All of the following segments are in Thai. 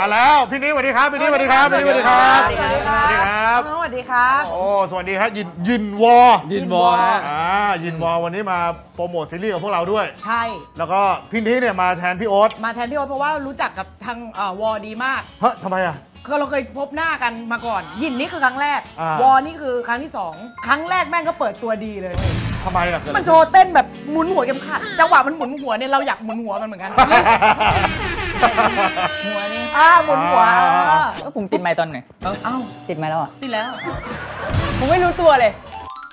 มาแล้วพี่นี้สวัสดีครับพี่นี้สวัสดีครับพี่นี้สวัสดีครับสวัสดีครับสวัสดีครับโอ้สวัสดีครับยินวอฮะยินวอวันนี้มาโปรโมทซีรีส์กับพวกเราด้วยใช่แล้วก็พี่นี้เนี่ยมาแทนพี่โอ๊ตเพราะว่ารู้จักกับทางวอดีมากเฮ้ยทำไมอ่ะคือเราเคยพบหน้ากันมาก่อนยินนี่คือครั้งแรกวอนี่คือครั้งที่2ครั้งแรกแม่งก็เปิดตัวดีเลยทำไมล่ะมันโชว์เต้นแบบหมุนหัวเข็มขัดจังหวะมันหมุนหัวเนี่ยเราอยากหมุนหัวมันเหมือนกันหัวนี่หมุนหัวก็ผมติดไมค์ตอนไหนติดไมค์แล้วอ่ะติดแล้วผมไม่รู้ตัวเลย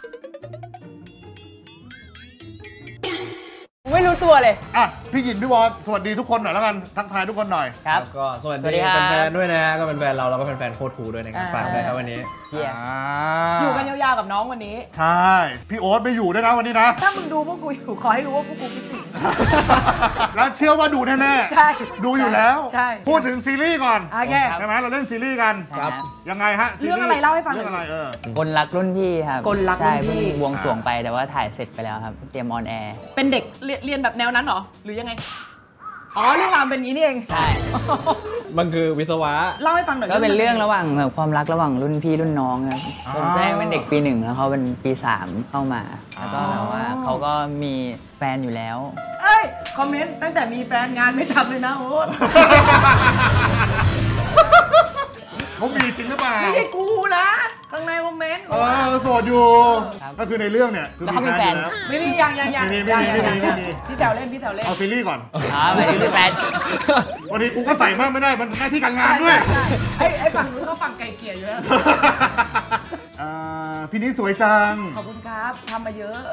ไม่รู้ตัวเลยพี่ยินพี่วอสวัสดีทุกคนหน่อยแล้วกันทักทายทุกคนหน่อยครับก็สวัสดีแฟนๆด้วยนะก็เป็นแฟนเราแล้วก็เป็นแฟนโคตรคูลด้วยนะครับฝากด้วยครับวันนี้อยู่กันยาวๆกับน้องวันนี้ใช่พี่โอ๊ตไม่อยู่ด้วยนะวันนี้นะถ้ามึงดูพวกกูอยู่ขอให้รู้ว่าพวกกูคิดถึงแล้วเชื่อว่าดูแน่ๆใช่ดูอยู่แล้วใช่พูดถึงซีรีส์ก่อนโอเคใช่ไหมเราเล่นซีรีส์กันครับยังไงฮะเรื่องอะไรเล่าให้ฟังเรื่องอะไรคนรักรุ่นพี่ครับคนรักรุ่นพี่บวงสรวงไปแต่ว่าถ่ายเสร็จไปแล้วครับเตรียมออนแอร์เป็นเด็กเรียนแบบแนวนั้นหรอหรือยังไงเรื่องราวเป็นอย่างนี้นี่เองใช่มันคือวิศวะเล่าให้ฟังหน่อยก็เป็นเรื่องระหว่างความรักระหว่างรุ่นพี่รุ่นน้องครับผมแรกเป็นเด็กปี1แล้วเขาเป็นปี3เข้ามาแล้วก็แบบว่าเขาก็มีแฟนอยู่แล้วคอมเมนต์ตั้งแต่มีแฟนงานไม่ทำเลยนะโอ๊ตเขามีจริงหรือเปล่าไม่ใช่กูนะข้างในคอมเมนต์โสดอยู่ก็คือในเรื่องเนี่ยแล้วเขามีแฟนไม่มียังพี่แถวเล่นเอาซีรีส์ก่อนไม่มีแฟนวันนี้กูก็ใส่มากไม่ได้มันหน้าที่การงานด้วยไอ้ฝั่งนู้นเขาฝั่งไก่เกลี่ยอยู่แล้วพี่นี้สวยจังขอบคุณครับทำมาเยอะ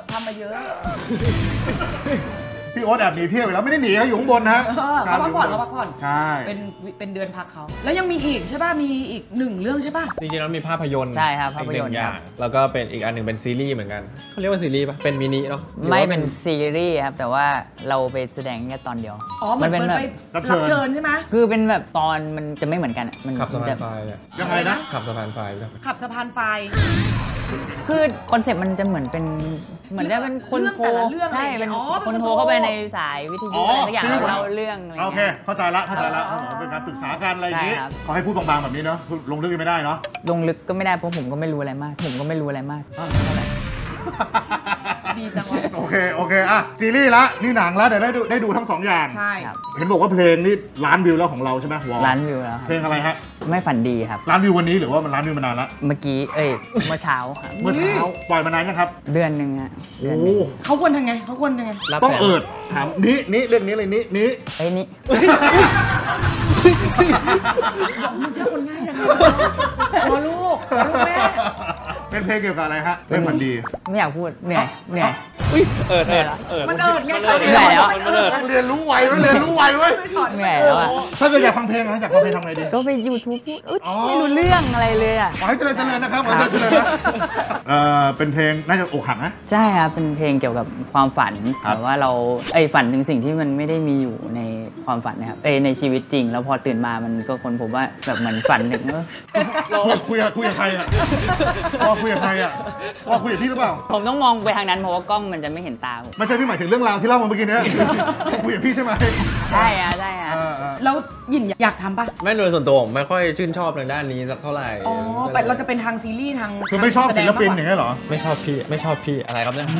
พี่โอ๊ตแอบหนีเที่ยวไปแล้วไม่ได้หนีเขาอยู่ข้างบนนะเขาพักผ่อนใช่เป็นเดือนพักเขาแล้วยังมีอีกใช่ป่ะมีอีก1เรื่องใช่ป่ะจริงๆแล้วมีภาพยนตร์ใช่ครับภาพยนตร์อย่างแล้วก็เป็นอีกอันหนึ่งเป็นซีรีส์เหมือนกันเขาเรียกว่าซีรีส์ป่ะเป็นมินิเนาะไม่เป็นซีรีส์ครับแต่ว่าเราไปแสดงแค่ตอนเดียวมันเป็นแบบรับเชิญใช่ไหมคือเป็นแบบตอนมันจะไม่เหมือนกันมันขับสะพานไฟยังไงนะขับสะพานไฟคือคอนเซ็ปต์มันจะเหมือนเป็นเหมือนจะเป็นคนโทรใช่เป็นคนโทรเข้าไปในสายวิทยุอะไรสักอย่างเล่าเรื่องอะไรโอเคเข้าใจละเป็นการปรึกษากันอะไรอย่างนี้เขาให้พูดบางๆแบบนี้เนาะลงลึกไม่ได้เนาะลงลึกก็ไม่ได้เพราะผมก็ไม่รู้อะไรมากดีจังวะโอเคซีรีส์ละนี่หนังแล้วเดี๋ยวได้ดูทั้ง2อย่างใช่เห็นบอกว่าเพลงนี่ล้านวิวแล้วของเราใช่ไหมล้านวิวแล้วเพลงอะไรฮะไม่ฝันดีครับล้านวิววันนี้หรือว่ามันล้านวิวมานานแล้วเมื่อกี้เมื่อเช้าครับเมื่อเช้าปล่อยมานานยังครับเดือนนึงฮะเขาควรทำไงต้องถามนี้เรื่องนี้เลยนี้นี่มึงเชื่อคนง่ายจังลูกแม่เป็นเพลงเกี่ยวกับอะไรฮะไม่ฝันดีไม่อยากพูดเหนื่อยมันไงเรียนรู้ไวเว้ยเหนื่อยแล้วอ่ะถ้าเกิดอยากฟังเพลงนะอยากฟังเพลงทำไงดีก็ไป YouTube พูดไม่รู้เรื่องอะไรเลยอ่ะขอให้เจริญนะครับเป็นเพลงน่าจะอกหักนะใช่ครับเป็นเพลงเกี่ยวกับความฝันแต่ว่าเราฝันถึงสิ่งที่มันไม่ได้มีอยู่ในความฝันนะครับในชีวิตจริงแล้วพอตื่นมามันก็คนพบว่าแบบเหมือนฝันถึงคุยกับใครอ่ะคุยกับใครอ่ะคุยกับพี่หรือเปล่าผมต้องมองไปทางนั้นเพราะว่ากล้องมันจะไม่เห็นตาผมไม่ใช่พี่หมายถึงเรื่องราวที่เล่ามาเมื่อกี้นี้คุยกับพี่ใช่ไหมใช่แล้วยินอยากทำป่ะไม่โดยส่วนตัวผมไม่ค่อยชื่นชอบในด้านนี้สักเท่าไหร่แต่เราจะเป็นทางซีรีส์ทางคือไม่ชอบศิลปินอย่างนี้เหรอไม่ชอบพี่อะไรครับเนี่ย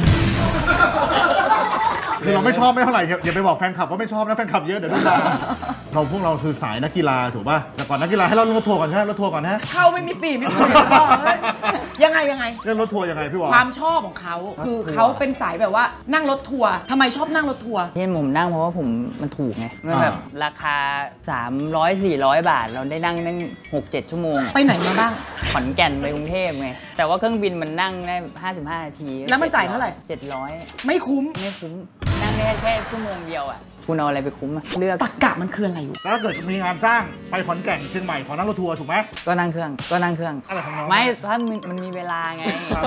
คือเราไม่ชอบไม่เท่าไหร่อย่าไปบอกแฟนคลับว่าไม่ชอบนะแฟนคลับเยอะเดี๋ยวดูนะพวกเราคือสายนักกีฬาถูกป่ะแต่ก่อนนักกีฬาให้เรารถทัวร์ก่อนใช่ไหมรถทัวร์ก่อนนะเข้าไม่มีปีไม่มียังไงเรื่องรถทัวร์ยังไงพี่วอความชอบของเขาคือเขาเป็นสายแบบว่านั่งรถทัวร์ทำไมชอบนั่งรถทัวร์ที่ผมนั่งเพราะว่ามันถูกไงมันแบบราคา300-400 บาทเราได้นั่ง 6-7 ชั่วโมงไปไหนมาบ้างขอนแก่นไปกรุงเทพไงแต่ว่าเครื่องบินมันนั่งได้55 นาทีแล้วมันจ่ายเท่าไหร่ 700 ไม่คุ้มนั่งได้แค่ชั่วโมงเดียวอ่ะคุณเอาอะไรไปคุ้มเลือกตรรกะมันคืออะไรอยู่แล้วถ้าเกิดมีงานจ้างไปขอนแก่นเชียงใหม่ขอนั่งรถทัวร์ถูกไหมก็นั่งเครื่องอะไรของน้องไม่ถ้ามันมีเวลาไง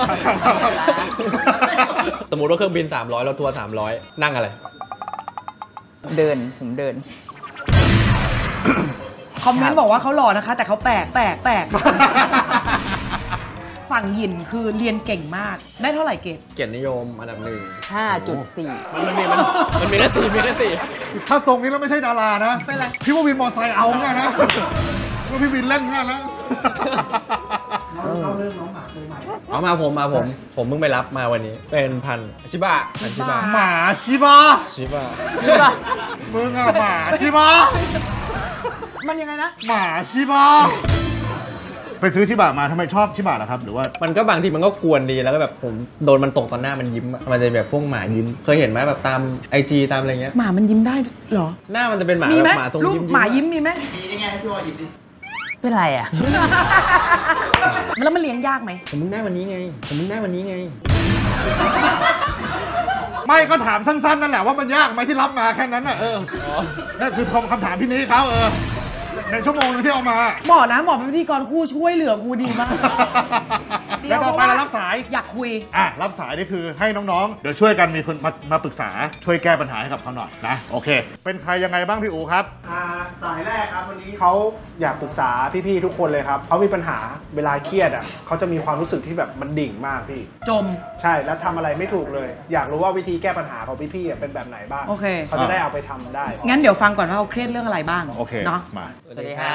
สมมติว่าเครื่องบิน300รถทัวร์300นั่งอะไรผมเดินคอมเมนต์บอกว่าเขาหล่อนะคะแต่เขาแปลกฝัฝั่งหยินคือเรียนเก่งมากได้เท่าไหร่เกรดเกียรตินิยมอันดับ 5.4 มันมีแค่สี่ถ้าทรงนี้แล้วไม่ใช่ดารานะเป็นไรพี่ว่าวินมอไซค์เอาง่ายนะว่าพี่วินเล่นง่ายนะเอามาผมเพิ่งไปรับมาวันนี้เป็นพันธุ์ชิบะชิบะหมาชิบะชิบะมึงอะหมาชิบะมันยังไงนะหมาชิบะไปซื้อชิบะมาทำไมชอบชิบะล่ะครับหรือว่ามันก็บางทีมันก็กวนดีแล้วก็แบบผมโดนมันตกตอนหน้ามันยิ้มอะมันจะแบบพวกหมายิ้มเคยเห็นไหมแบบตามIG ตามอะไรเงี้ยหมามันยิ้มได้เหรอหน้ามันจะเป็นหมามีแบไหมบหมาตรงรูปยิ้มหมายิ้มมีไหมเป็นไรอ่ะแล้วมันเลี้ยงยากไหมผมมึงได้วันนี้ไงไม่ก็ถามสั้นๆนั่นแหละว่ามันยากไหมที่รับมาแค่นั้นน่ะนั่นคือคำถามพี่นี้เขาในชั่วโมงนึงที่เอามาหมอนะหมอเป็นพิธีกรคู่ช่วยเหลือกูดีมากแล้วต่อไปเรารับสายอยากคุยรับสายนี่คือให้น้องๆเดี๋ยวช่วยกันมีคนมาปรึกษาช่วยแก้ปัญหาให้กับเขาหน่อยนะโอเค เป็นใครยังไงบ้างพี่อูครับสายแรกครับวันนี้เขาอยากปรึกษาพี่ๆทุกคนเลยครับเขามีปัญหาเวลาเครียดอ่ะเขาจะมีความรู้สึกที่แบบมันดิ่งมากพี่จมใช่แล้วทำอะไรไม่ถูกเลย อยากรู้ว่าวิธีแก้ปัญหาของพี่ๆเป็นแบบไหนบ้างโอเคเขาจะได้เอาไปทำได้งั้นเดี๋ยวฟังก่อนว่าเขาเครียดเรื่องอะไรบ้างโอเคเนาะมาสวัสดีครับ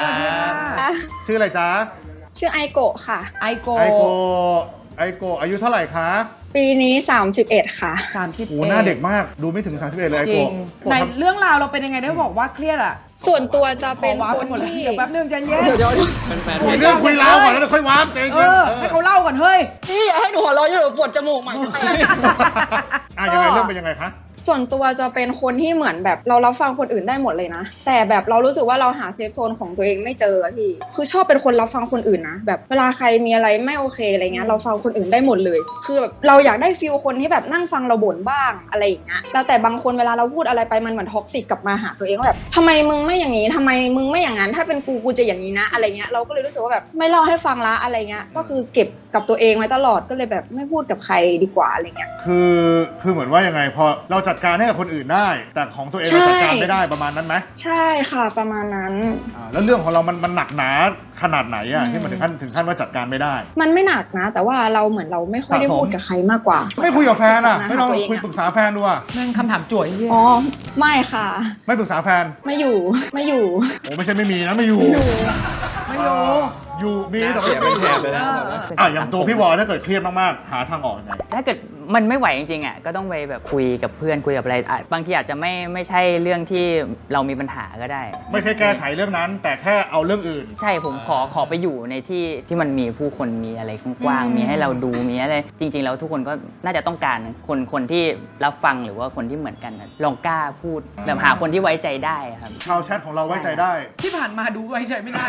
ชื่ออะไรจ๊ะชื่อไอโกะค่ะไอโกไอโกอายุเท่าไหร่คะปีนี้ 31 ค่ะ 30 โอ้หน้าเด็กมากดูไม่ถึง31เลยไอจโกริงในเรื่องราวเราเป็นยังไงได้บอกว่าเครียดอ่ะส่วนตัวจะเป็นขอว้าคไปนหมดเลยที่เดี๋ยวแป๊บนึงใจเย็นเดี๋ยวเป็นแฟนคุยเรื่องคุยราวก่อนแล้วเดี๋ยวค่อยวาร์ปเองให้เขาเล่าก่อนเฮ้ยพี่อย่าให้หนูหัวเราะอยู่ปวดจมูกใหม่ยังไงเรื่องเป็นยังไงคะส่วนตัวจะเป็นคนที่เหมือนแบบเรารับฟังคนอื่นได้หมดเลยนะ แต่แบบเรารู้สึกว่าเราหาเซฟโซนของตัวเองไม่เจออะพี่คือชอบเป็นคนรับฟังคนอื่นนะแบบเวลาใครมีอะไรไม่โอเคอะไรเงี้ยเราฟังคนอื่นได้หมดเลย คือแบบเราอยากได้ฟีลคนที่แบบนั่งฟังเราบ่นบ้างอะไรอย่างเงี้ยแล้วแต่บางคนเวลาเราพูดอะไรไปมันเหมือนท็อกซิกกลับมาหาตัวเองว่าแบบทำไมมึงไม่อย่างนี้ทำไมมึงไม่อย่างนั้นถ้าเป็นกูจะอย่างนี้นะอะไรเงี้ยเราก็เลยรู้สึกว่าแบบไม่เล่าให้ฟังละอะไรเงี้ยก็คือเก็บกับตัวเองไว้ตลอดก็เลยแบบไม่พูดกับใครดีกว่าอะไรเงี้ยคือเหมือนว่ายังไงพอเราจัดการให้กับคนอื่นได้แต่ของตัวเองเราจัดการไม่ได้ประมาณนั้นไหมใช่ค่ะประมาณนั้นแล้วเรื่องของเรามันหนักหนาขนาดไหนอะที่มันถึงขั้นว่าจัดการไม่ได้มันไม่หนักนะ แต่ว่าเราเหมือนเราไม่ค่อยได้พูดกับใครมากกว่าไม่คุยกับแฟนอะไม่ลองตัวเองคุยปรึกษาแฟนดูอะแม่งคำถามจ่วยเหี้ยอ๋อไม่ค่ะไม่ปรึกษาแฟนไม่อยู่โอ้ไม่ใช่ไม่มีนะไม่อยู่ไม่รู้อยู่มีแต่เสียเป็นแถบเลยนะอย่างตัวพี่วอถ้าเกิดเครียดมากๆหาทางออกยังไงถ้าเกิดมันไม่ไหวจริงๆอ่ะก็ต้องไปแบบคุยกับเพื่อนคุยกับอะไรบางทีอาจจะไม่ใช่เรื่องที่เรามีปัญหาก็ได้ไม่ใช่แก้ไขเรื่องนั้น แต่แค่เอาเรื่องอื่นใช่ผมขอไปอยู่ในที่มันมีผู้คนมีอะไรกว้างๆมีให้เราดูมีอะไรจริง ๆ แล้วทุกคนก็น่าจะต้องการคนที่รับฟังหรือว่าคนที่เหมือนกันนะลองกล้าพูดแบบหาคนที่ไว้ใจได้ครับชาวแชทของเราไว้ใจได้ที่ผ่านมาดูไว้ใจไม่ได้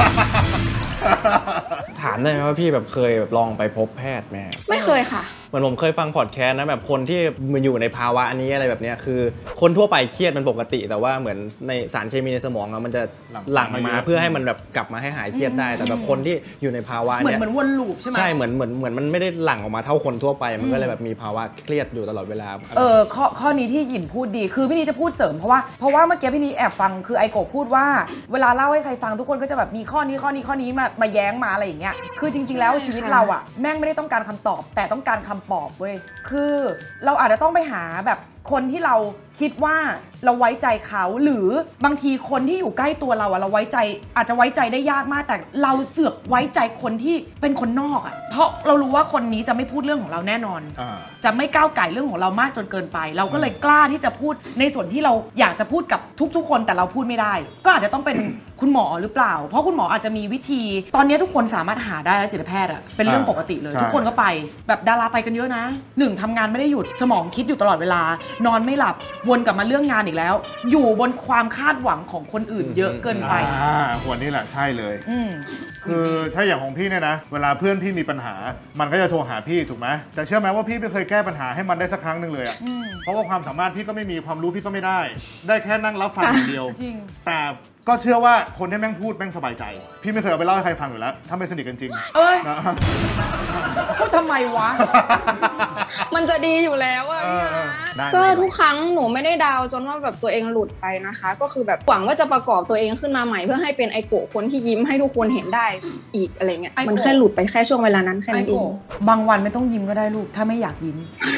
ถามได้ไหมว่าพี่แบบเคยแบบลองไปพบแพทย์ไหมไม่เคยค่ะเหมือนผมเคยฟังพอดแคสต์นะแบบคนที่มันอยู่ในภาวะอันนี้อะไรแบบเนี้ยคือ คนทั่วไปเครียดมันปกติ แต่ว่าเหมือนในสารเคมีในสมองอะมันจะหลั่งมาเพื่อให้มันแบบกลับมาให้หายเครียดได้ แต่แบบคนที่อยู่ในภาวะเหมือนเนี้ยเหมือนวนลูปใช่ไหมใช่เหมือนมันไม่ได้หลั่งออกมาเท่าคนทั่วไปมันก็เลยแบบมีภาวะเครียดอยู่ตลอดเวลาข้อนี้ที่หยินพูดดีคือพี่นีจะพูดเสริมเพราะว่าเมื่อกี้พี่นีแอบฟังคือไอโกะพูดว่าเวลาเล่าให้ใครฟังทุกคนก็จะแบบมีข้อนี้มาแย้งมาอะไรอย่างเงี้ยคือจริงๆแล้วชีวิตเราอะแม่งไม่ได้ต้องการคำตอบแต่ต้องการคำปลอบเว้ยคือเราอาจจะต้องไปหาแบบคนที่เราคิดว่าเราไว้ใจเขาหรือบางทีคนที่อยู่ใกล้ตัวเราอะเราไว้ใจอาจจะไว้ใจได้ยากมากแต่เราเจือกไว้ใจคนที่เป็นคนนอกอะเพราะเรารู้ว่าคนนี้จะไม่พูดเรื่องของเราแน่นอน จะไม่ก้าวไก่เรื่องของเรามากจนเกินไป เราก็เลยกล้าที่จะพูดในส่วนที่เราอยากจะพูดกับทุกๆคนแต่เราพูดไม่ได้ ก็อาจจะต้องเป็น คุณหมอหรือเปล่าเพราะคุณหมออาจจะมีวิธีตอนนี้ทุกคนสามารถหาได้แล้วจิตแพทย์อะเป็นเรื่องปกติเลย ทุกคนก็ไปแบบดาราไปกันเยอะนะ1ทำงานไม่ได้หยุดสมองคิดอยู่ตลอดเวลานอนไม่หลับวนกลับมาเรื่องงานอีกแล้ว อยู่บนความคาดหวังของคนอื่นเยอะเกินไปหัวนี่แหละใช่เลยคือถ้าอย่างของพี่เนี่ยนะเวลาเพื่อนพี่มีปัญหามันก็จะโทรหาพี่ถูกไหมแต่เชื่อไหมว่าพี่ไม่เคยแก้ปัญหาให้มันได้สักครั้งหนึ่งเลยอ่ะเพราะว่าความสามารถพี่ก็ไม่มีความรู้พี่ก็ไม่ได้แค่นั่งรับฟังอย่างเดียวจริงแต่ก็เชื่อว่าคนที่แม่งพูดแม่งสบายใจพี่ไม่เคยเอาไปเล่าให้ใครฟังอยู่แล้วถ้าไม่สนิทกันจริงนะพูดทำไมวะมันจะดีอยู่แล้วอะพี่นะก็ทุกครั้งหนูไม่ได้ดาวจนว่าแบบตัวเองหลุดไปนะคะ ก็คือแบบหวังว่าจะประกอบตัวเองขึ้นมาใหม่เพื่อให้เป็นไอโกะคนที่ยิ้มให้ทุกคนเห็นได้อีกอะไรเงี้ยมันแค่หลุดไปแค่ช่วงเวลานั้นแค่นั้นเองบางวันไม่ต้องยิ้มก็ได้ลูกถ้าไม่อยากยิ้ม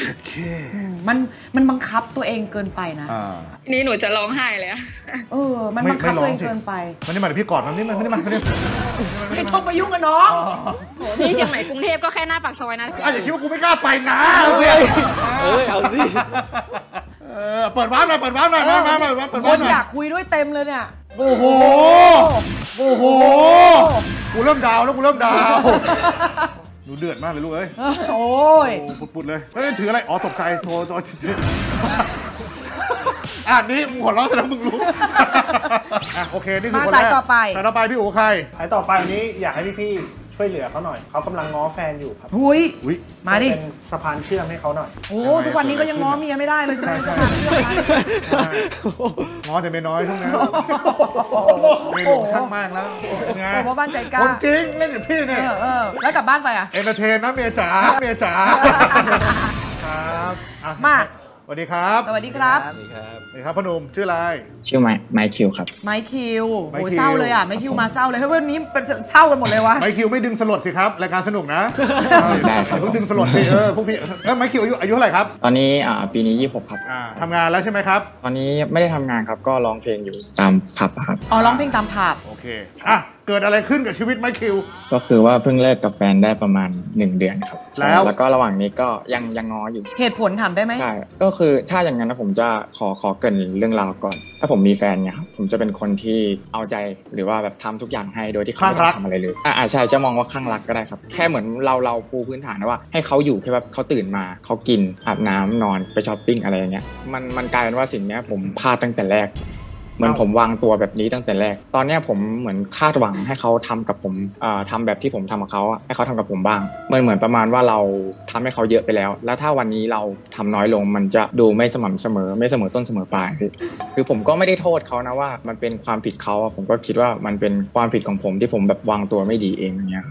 มันบังคับตัวเองเกินไปนะนี่หนูจะร้องไห้เลยมันบังคับตัวเองเกินไปมันนี่มาพี่กอดมันนี่มันไม่ต้องไปยุ่งกับน้องพี่เชียงใหม่กรุงเทพก็แค่หน้าปากซอยนะอย่าคิดว่ากูไม่กล้าไปนะเอาสิเปิดวาร์ปหน่อยเปิดวาร์ปหน่อยมาคนอยากคุยด้วยเต็มเลยเนี่ยโอ้โหกูเริ่มดาวแล้วกูเริ่มดาวดูเดือดมากเลยลูกเอ้ยโอ้ยปุดเลยเฮ้ยถืออะไรอ๋อตกใจโทรนี่มึงหัวเราะแล้วมึงรู้โอเคนี่คือคนแรกสายต่อไปพี่อู๋ใครสายต่อไปนี้อยากให้พี่ช่วยเหลือเขาหน่อยเขากำลังง้อแฟนอยู่ครับหุ้ยมาดิเป็นสะพานเชื่อมให้เขาหน่อยโอ้ทุกวันนี้ก็ยังง้อเมียไม่ได้เลยง้อแต่ไม่น้อยช่วงนี้ไม่หลงช่างมากแล้วไงเพราะบ้านใจกล้าคนจริงเล่นกับพี่เนี่ยแล้วกลับบ้านไปเอนเตอร์เทนนะเมียจ๋าครับมาสวัสดีครับสวัสดีครับพ่อหนุ่มชื่ออะไรชื่อไมคิวครับไมคิวโอ้ยเศร้าเลยไมคิวมาเศร้าเลยเฮ้ยวันนี้เป็นเศร้ากันหมดเลยวะไมคิวไม่ดึงสลดสิครับรายการสนุกนะได้ครับต้องดึงสลดสิพวกพี่ไมคิวอายุเท่าไหร่ครับตอนนี้ปีนี้26ครับทำงานแล้วใช่ไหมครับตอนนี้ไม่ได้ทำงานครับก็ร้องเพลงอยู่ตามผับครับร้องเพลงตามผับโอเคเกิดอะไรขึ้นกับชีวิตไมคิวก็คือว่าเพิ่งเลิกกับแฟนได้ประมาณ1 เดือนครับแล้วก็ระหว่างนี้ก็ยังง้ออยู่เหตุผลถามได้ไหมใช่ก็คือถ้าอย่างนั้นนะผมจะขอเกริ่นเรื่องราวก่อนถ้าผมมีแฟนเนี่ยครับผมจะเป็นคนที่เอาใจหรือว่าแบบทำทุกอย่างให้โดยที่เขาไม่ต้องทำอะไรเลยใช่จะมองว่าข้างรักก็ได้ครับแค่เหมือนเราปูพื้นฐานนะว่าให้เขาอยู่แค่แบบเขาตื่นมาเขากินอาบน้ำนอนไปช้อปปิ้งอะไรอย่างเงี้ยมันกลายเป็นว่าสิ่งนี้ผมพลาดตั้งแต่แรกเหมือนผมวางตัวแบบนี้ตั้งแต่แรกตอนนี้ผมเหมือนคาดหวังให้เขาทำกับผมทำแบบที่ผมทำกับเขาให้เขาทำกับผมบ้างเหมือนประมาณว่าเราทำให้เขาเยอะไปแล้วถ้าวันนี้เราทำน้อยลงมันจะดูไม่สม่ำเสมอไม่เสมอต้นเสมอปลายคือผมก็ไม่ได้โทษเขานะว่ามันเป็นความผิดเขาผมก็คิดว่ามันเป็นความผิดของผมที่ผมแบบวางตัวไม่ดีเองอย่างเงี้ย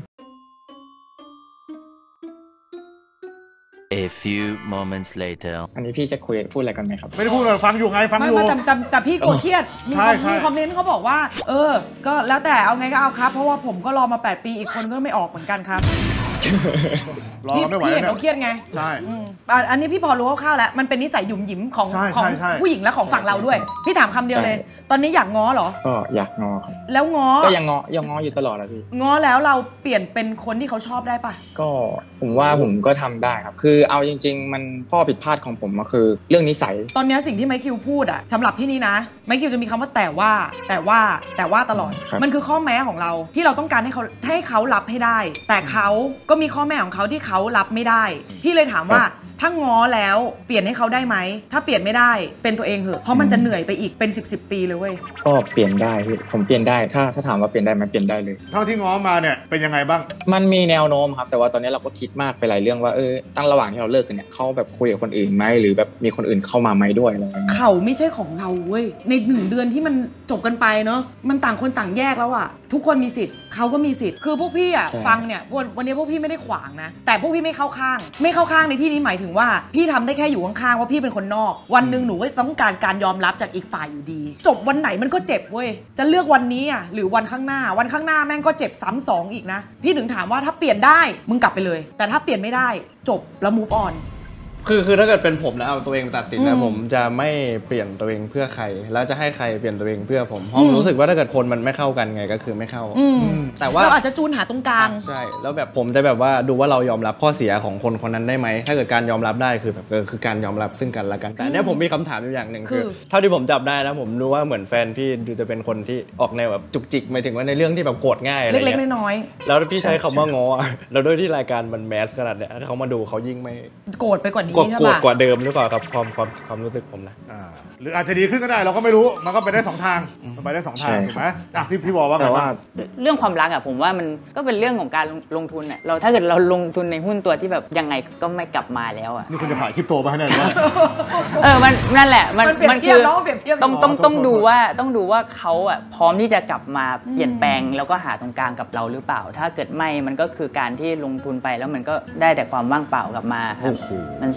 A few moments later อันนี้พี่จะพูดอะไรกันไหมครับไม่ได้พูดเลยฟังอยู่ไงฟังอยู่แต่พี่กดเครียดมีคอมเมนต์เขาบอกว่าก็แล้วแต่เอาไงก็เอาครับเพราะว่าผมก็รอมา8 ปีอีกคนก็ไม่ออกเหมือนกันครับรอไม่ไหวพี่เห็นเขาเครียดไงใช่อันนี้พี่พอรู้คร่าวๆแล้วมันเป็นนิสัยหยุ่มหยิมของผู้หญิงและของฝั่งเราด้วยพี่ถามคำเดียวเลยตอนนี้อยากง้อเหรอก็อยากง้อแล้วง้อก็ยังง้ออยู่ตลอดเลยพี่ง้อแล้วเราเปลี่ยนเป็นคนที่เขาชอบได้ปะก็ผมว่าผมก็ทำได้ครับคือเอาจริงๆมันข้อผิดพลาดของผมก็คือเรื่องนิสัยตอนนี้สิ่งที่ไมคิวพูดสำหรับพี่นี่นะไมคิวจะมีคำว่าแต่ว่าตลอดมันคือข้อแม้ของเราที่เราต้องการให้เขารับให้ได้แต่เขาก็มีข้อแม้ของเขาที่เขารับไม่ได้พี่เลยถามว่าถ้าง้อแล้วเปลี่ยนให้เขาได้ไหมถ้าเปลี่ยนไม่ได้เป็นตัวเองเหอะเพราะมันจะเหนื่อยไปอีกเป็น10 ปีเลยเว้ยก็เปลี่ยนได้ผมเปลี่ยนได้ถ้าถามว่าเปลี่ยนได้มันเปลี่ยนได้เลยเท่าที่ง้อมาเนี่ยเป็นยังไงบ้างมันมีแนวโน้มครับแต่ว่าตอนนี้เราก็คิดมากไปหลายเรื่องว่าตั้งระหว่างที่เราเลิกกันเนี่ยเขาแบบคุยกับคนอื่นไหมหรือแบบมีคนอื่นเข้ามาไหมด้วยอะไรอย่างเงี้ยเขาไม่ใช่ของเราเว้ยใน1 เดือนที่มันจบกันไปเนาะมันต่างคนต่างแยกแล้วทุกคนมีสิทธิ์เขาก็มีสิทธิ์คือพวกพี่ฟังเนี่ยวันนี้พวกพี่ไม่ได้ขวางนะแต่พวกพี่ไม่เข้าข้างในที่นี้หมายถึงว่าพี่ทำได้แค่อยู่ข้างๆว่าพี่เป็นคนนอกวันหนึ่งหนูก็ต้องการยอมรับจากอีกฝ่ายอยู่ดีจบวันไหนมันก็เจ็บเว้ยจะเลือกวันนี้หรือวันข้างหน้าแม่งก็เจ็บซ้ำ2อีกนะพี่ถึงถามว่าถ้าเปลี่ยนได้มึงกลับไปเลยแต่ถ้าเปลี่ยนไม่ได้จบแล้ว move on คือถ้าเกิดเป็นผมนะเอาตัวเองตัดสินนะผมจะไม่เปลี่ยนตัวเองเพื่อใครแล้วจะให้ใครเปลี่ยนตัวเองเพื่อผมเพราะรู้สึกว่าถ้าเกิดคนมันไม่เข้ากันไงก็คือไม่เข้าแต่ว่าเราอาจจะจูนหาตรงกลางใช่แล้วแบบผมจะแบบว่าดูว่าเรายอมรับข้อเสียของคนนั้นได้ไหมถ้าเกิดการยอมรับได้คือแบบคือการยอมรับซึ่งกันและกันแต่เนี่ยผมมีคำถามอยู่อย่างหนึ่งคือเท่าที่ผมจับได้นะผมรู้ว่าเหมือนแฟนพี่ดูจะเป็นคนที่ออกแนวแบบจุกจิกหมายถึงว่าในเรื่องที่แบบโกรธง่ายอะไรเล็กๆน้อยๆแล้วพี่ใช้คำว่าง้อแล้วด้วยที่รายการมันแมสขนาดเนี้ยถ้าเขามาดูเขายิ่งไม่โกรธไปกว่านี้ใช่ปะกว่าเดิมหรือเปล่าครับความรู้สึกผมนะหรืออาจจะดีขึ้นก็ได้เราก็ไม่รู้มันก็ไปได้2 ทางไปได้2 ทางถูกไหมพี่บอกว่าแต่ว่าเรื่องความรักผมว่ามันก็เป็นเรื่องของการลงทุนเราถ้าเกิดเราลงทุนในหุ้นตัวที่แบบยังไงก็ไม่กลับมาแล้วนี่คุณจะขายคริปโตไปให้ได้ไหมมันนั่นแหละมันคือต้องดูว่าเขาพร้อมที่จะกลับมาเปลี่ยนแปลงแล้วก็หาตรงกลางกับเราหรือเปล่าถ้าเกิดไม่มันก็คือการที่ลงทุนไปแล้วมันก็ได้แต่ความว่างเปล่ากลับมาครับมันเสีย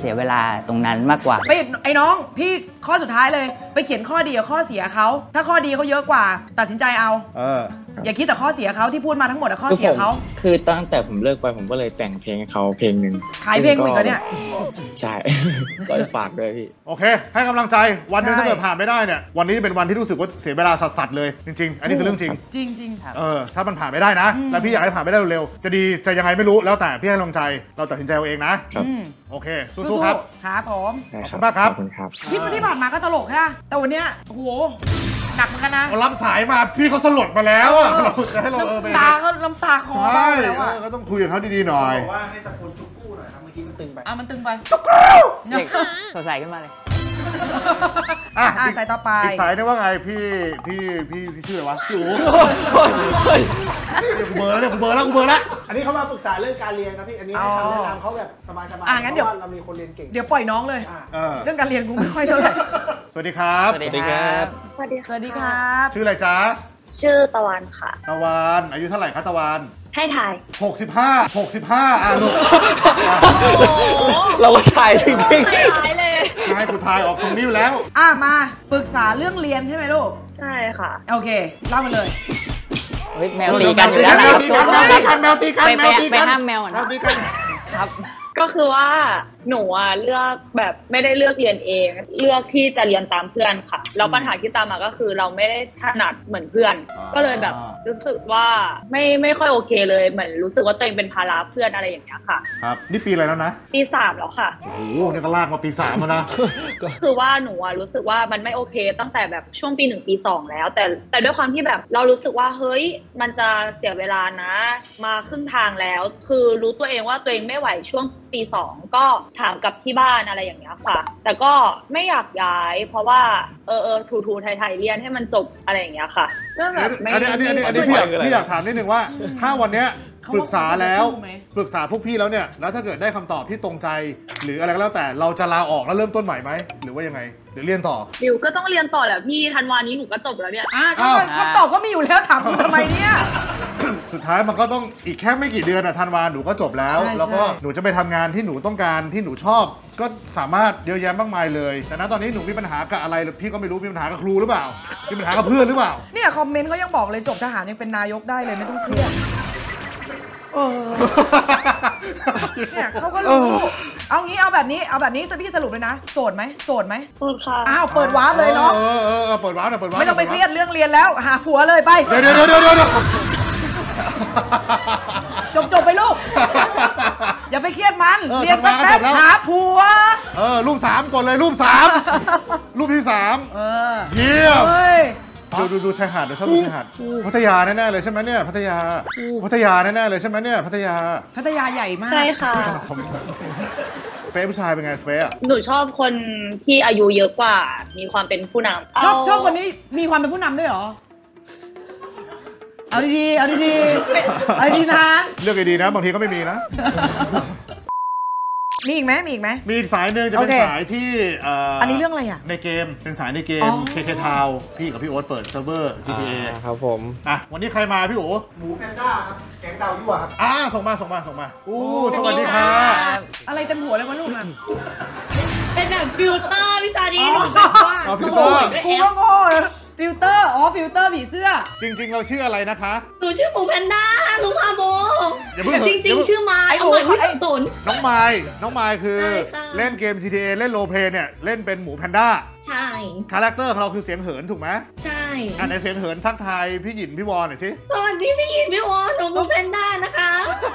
สียเวลาตรงนั้นมากกว่าไปไอ้น้องพี่ข้อสุดท้ายเลยไปเขียนข้อดีกับข้อเสียเขาถ้าข้อดีเขาเยอะกว่าตัดสินใจเอา อย่าคิดแต่ข้อเสียเขาที่พูดมาทั้งหมดอะข้อเสียเขาคือตั้งแต่ผมเลิกไปผมก็เลยแต่งเพลงให้เขาเพลงหนึ่งขายเพลงกูอีกแล้วเนี่ยใช่ ก็จะฝากด้วยพี่โอเคให้กำลังใจวันหนึงถ้าเกิดผ่านไม่ได้เนี่ยวันนี้เป็นวันที่รู้สึกว่าเสียเวลาสัสๆเลยจริงๆ อันนี้คือเรื่องจริงจริงถ้ามันผ่านไม่ได้นะ แล้วพี่อยากให้ผ่านไม่ได้เร็วๆจะดีจะยังไงไม่รู้แล้วแต่พี่ให้กำลังใจเราตัดสินใจเอาเองนะครับ โอเคสู้ๆครับครับผมขอบคุณมากครับขอบคุณครับที่ผ่านมาก็ตลกค่ะแต่วันเนี้ยโอ้โหหนักเหมือนกันนะเขารับสายมาพี่เขาสลดมาแล้วอะเราจะให้เราไปน้ำตาคอใช่แล้วอะก็ต้องคุยกับเขาดีๆหน่อยบอกว่าให้ตะโกนจุกกู้หน่อยครับเมื่อกี้มันตึงไปมันตึงไปเด็กสดใสขึ้นมาเลยสายต่อไปอีกสายเนี่ยว่าไงพี่ชื่ออะไรวะพี่อู๋กูเบอร์แล้วกูเบอร์แล้วอันนี้เขามาปรึกษาเรื่องการเรียนครับพี่ อันนี้ให้คำแนะนำเขาแบบสบายๆงั้นเพเดี๋ยวราะว่าเรามีคนเรียนเก่งเดี๋ยวปล่อยน้องเลย เรื่องการเรียนกูไม่ค่อยเท่าไหร่สวัสดีครับสวัสดีครับสวัสดีสวัสดีครับชื่ออะไรจ๊ะชื่อตะวันค่ะตะวันอายุเท่าไหร่ครับตะวันให้ถ่าย 65ลูกเราก็ถ่ายจริงถ่ายเลยนายกูทายออกตรงนี้อยู่แล้วมาปรึกษาเรื่องเรียนใช่ไหมลูกใช่ค่ะโอเคเล่ามาเลยเฮ้ยแมวตีกันอยู่แล้วนะครับแมวตีกันแมวตีกันไปห้ามแมวก่อนแมนะวตีกันครับก็คือว่าหนูเลือกแบบไม่ได้เลือกเรียนเอง เลือกที่จะเรียนตามเพื่อนค่ะแล้วปัญหาที่ตามมาก็คือเราไม่ได้ถนัดเหมือนเพื่อน ก็เลยแบบรู้สึกว่าไม่ค่อยโอเคเลยเหมือนรู้สึกว่าตัวเองเป็นภาระเพื่อนอะไรอย่างเงี้ยค่ะครับนี่ปีอะไรแล้วนะปี 3แล้วค่ะโอ้โหนี่ก็ลากมาปี3แล้วนะคือว่าหนูรู้สึกว่ามันไม่โอเคตั้งแต่แบบช่วงปี 1 ปี 2แล้วแต่ด้วยความที่แบบเรารู้สึกว่าเฮ้ยมันจะเสียเวลานะมาครึ่งทางแล้วคือรู้ตัวเองว่าตัวเองไม่ไหวช่วงปี 2ก็ถามกับที่บ้านอะไรอย่างเงี้ยค่ะแต่ก็ไม่อยากย้ายเพราะว่าทูไทยเรียนให้มันจบอะไรอย่างเงี้ยค่ะเรื่องแบบไม่อันนี้พี่อยากถามนิดนึงว่า ถ้าวันเนี้ยปรึกษาแล้วปรึกษาพวกพี่แล้วเนี่ยแล้วถ้าเกิดได้คำตอบที่ตรงใจหรืออะไรก็แล้วแต่เราจะลาออกแล้วเริ่มต้นใหม่ไหมหรือว่ายังไงหรือเรียนต่อดิวก็ต้องเรียนต่อแหละพี่ธันวานี้หนูก็จบแล้วเนี่ยคำตอบก็มีอยู่แล้วถามกูทำไมเนี่ยสุดท้ายมันก็ต้องอีกแค่ไม่กี่เดือนธันวาหนูก็จบแล้วใช่แล้วก็หนูจะไปทำงานที่หนูต้องการที่หนูชอบ ก็สามารถเยอะแยะมากมายเลยแต่ณตอนนี้หนูมีปัญหากับอะไรพี่ก็ไม่รู้มีปัญหากับครูหรือเปล่ามีปัญหากับเพื่อนหรือเปล่าเนี่ยคอมเมนต์เขายังบอกเลยจบทหารยังเป็นนายกได้เลยไม่ต้องเครียดเนี่ยเขาก็รู้เอาแบบนี้พี่สรุปเลยนะโสดไหมโสดค่ะอ้าวเปิดวาร์ปเลยเนาะเปิดวาร์ปไม่ต้องไปเครียดเรื่องเรียนแล้วหาผัวเลยไปเดี๋ยวจบไปลูกอย่าไปเครียดมันเรียนแป๊บหาผัวรูป3ก่อนเลยรูป3รูปที่3เยี่ยมดูชายหาดเดี๋ยวชอบดูชายหาดพัทยาแน่ๆเลยใช่ไหมเนี่ยพัทยาแน่ๆเลยใช่ไหมเนี่ยพัทยาใหญ่มากใช่ค่ะสเปซผู้ชายเป็นไงสเปซอ่ะหนูชอบคนที่อายุเยอะกว่ามีความเป็นผู้นำชอบคนนี้มีความเป็นผู้นำด้วยเหรอเอาดีๆนะเลือกดีๆนะบางทีก็ไม่มีนะมีอีกไหมมีอีกสายหนึ่งจะเป็นสายที่อันนี้เรื่องอะไรอ่ะในเกมเป็นสายในเกม KK Town พี่กับพี่โอ๊ตเปิดเซิร์ฟเวอร์ GTA ครับผมวันนี้ใครมาพี่โอ๋หมูแพนด้าครับแก๊งดาวยั่วครับส่งมาสวัสดีครับอะไรเต็มหัวเลยวะลูกมันเป็นแบบฟิลเตอร์พี่ซาดีหนูฟิลเตอร์กูก็โง่ฟิลเตอร์ฟิลเตอร์ผีเสื้อจริงๆเราชื่ออะไรนะคะหนูชื่อหมูแพนด้าลุงพาโบจริงชื่อไม้เอาเหมือนที่ศูนย์น้องไม้คือเล่นเกม GTA เล่นโรลเพลย์เนี่ยเล่นเป็นหมูแพนด้าใช่คาแรคเตอร์ของเราคือเสียงเหินถูกไหมใช่ในเสียงเหินทักทายพี่หยินพี่วอนหน่อยสิสวัสดีพี่หยินพี่วอนหนูหมูแพนด้านะคะ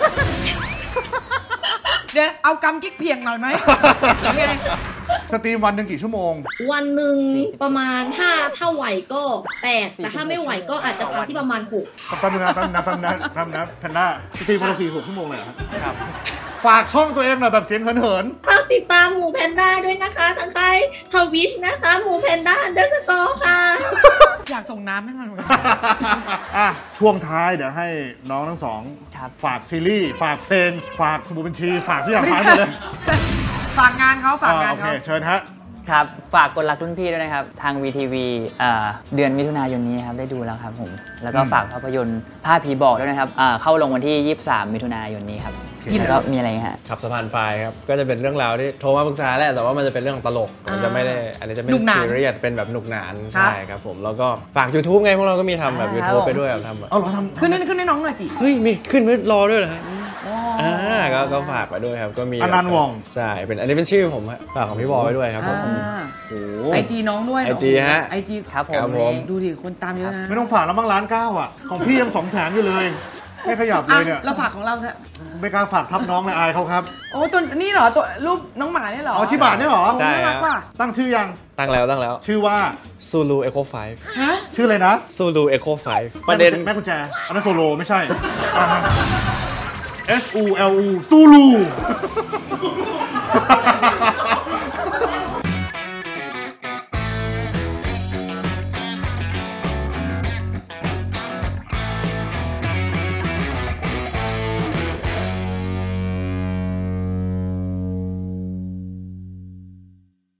เดี๋ยวเอากำกิ๊กเพียงหน่อยไหมสตรีมวันหนึ่งกี่ชั่วโมงวันหนึ่งประมาณถ้าไหวก็8แต่ถ้าไม่ไหวก็อาจจะพักที่ประมาณ6 แป๊บนึงนะแพนด้าสตรีมวันละ4-6 ชั่วโมงเลยครับฝากช่องตัวเองหน่อยแบบเสียงเหินฝากติดตามหมูแพนด้าด้วยนะคะทางใครทวิชนะคะหมูแพนด้า_ค่ะอยากส่งน้ำให้มันช่วงท้ายเดี๋ยวให้น้องทั้งสองฝากซีรีส์ฝากเพลงฝากสมุดบัญชีฝากทุกอย่างฝากหมดเลยฝากงานเขาโอเคเชิญฮะครับฝากกดรักรุ่นพี่ด้วยนะครับทาง VTV เดือนมิถุนายนนี้ครับได้ดูแล้วครับผมแล้วก็ฝากภาพยนตร์ผ้าผีบอกด้วยนะครับเข้าลงวันที่ 23 มิถุนายนนี้ครับแล้วก็มีอะไรฮะขับสะพานไฟครับก็จะเป็นเรื่องราวที่โทรมาปรึกษาแหละแต่ว่ามันจะเป็นเรื่องตลกมันจะไม่ได้อันนี้จะไม่ซีเรียสเป็นแบบหนุกหนานใช่ครับผมแล้วก็ฝาก YouTube ไงพวกเราก็มีทำแบบ YouTube ไปด้วยทำแบบเอาเหรอทำขึ้นให้น้องหน่อยสิเฮ้ยมีขึ้นไว้รอด้วยเหรอฮะก็ฝากไปด้วยครับก็มีอนันต์วงใช่เป็นอันนี้เป็นชื่อผมฮะฝากของพี่บอยไว้ด้วยครับผมไอจีน้องด้วย IG ฮะไอจีครับผมดูดิคนตามเยอะนะไม่ต้องฝากแล้วบ้าง1,900,000อ่ะของพี่ยัง200,000อยู่เลยไม่ขยับเลยเนี่ยเราฝากของเราเถอะไม่กล้าฝากทับน้องเลยอายเขาครับโอ้ตัวนี่เหรอตัวรูปน้องหมาเนี่ยเหรออ๋อชิบะเนี่ยเหรอใช่น่ารักว่ะตั้งชื่อยังตั้งแล้วชื่อว่า Zulu Echo ฮะชื่ออะไรนะ 5 Zulu Echo 5ประเด็นแม่กุญแจอันนั้นโซโลไม่ใช่ SULU ซูลู